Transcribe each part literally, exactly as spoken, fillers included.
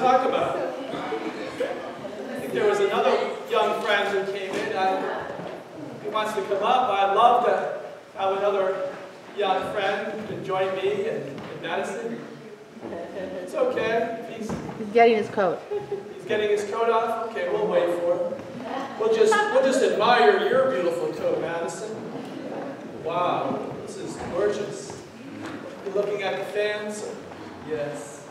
talk about. I think there was another young friend who came in. I, he wants to come up. I'd love to have another young friend to join me in, in Madison. It's okay. He's, He's getting his coat. He's getting his coat off? Okay, we'll wait for him. We'll just, we'll just admire your beautiful coat, Madison. Wow, this is gorgeous. You looking at the fans? Yes.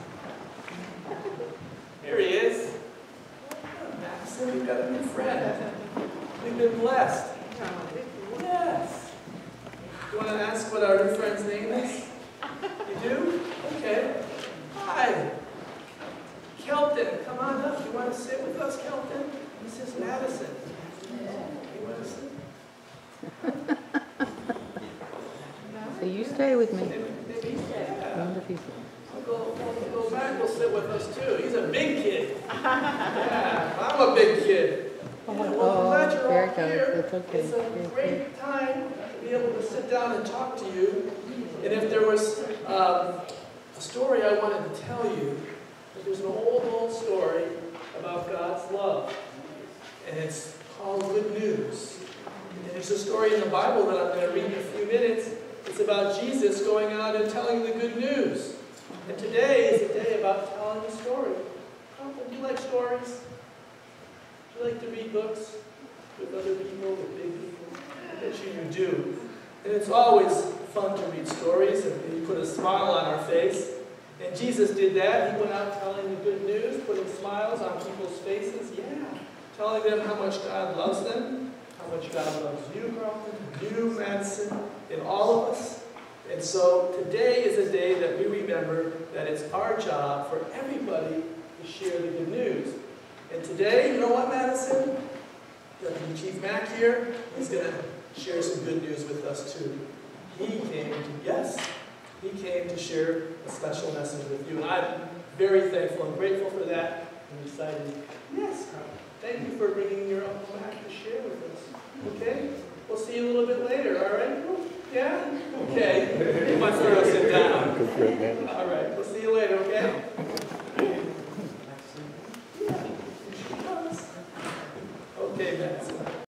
Here he is. Madison, we've got a new friend. We've been blessed. Yes. You want to ask what our new friend's name is? You do? Okay. Hi. Kelton, come on up. You want to sit with us, Kelton? This is Madison. You want to sit? So you stay with me. Maybe, maybe, yeah. Wonderful. We'll go, we'll go back. We'll sit with us too. He's a big kid. Yeah, I'm a big kid. Yeah, well, I'm glad you're there all it goes. here. It's okay. It's a great time to be able to sit down and talk to you. And if there was um, a story I wanted to tell you, there's an old, old story about God's love. And it's called Good News. And there's a story in the Bible that I'm going to read in a few minutes. It's about Jesus going out and telling the good news. And today is a day about telling a story. Do you like stories? Do you like to read books with other people, with big people? I bet you you do. And it's always fun to read stories, and you put a smile on our face. And Jesus did that. He went out telling the good news, putting smiles on people's faces. Yeah. Telling them how much God loves them, how much God loves you, Carlton, you, Madison, and all of us. And so today is a day that we remember that it's our job for everybody to share the good news. And today, you know what, Madison? Deputy Chief Mack here is going to share some good news with us too. He came to, yes, he came to share a special message with you. And I'm very thankful and grateful for that. I'm excited. Yes, Carl. Thank you for bringing your Uncle Mac to share with us. Okay? We'll see you a little bit later, all right? Yeah? Okay. He wants to go sit down. All right. We'll see you later, okay?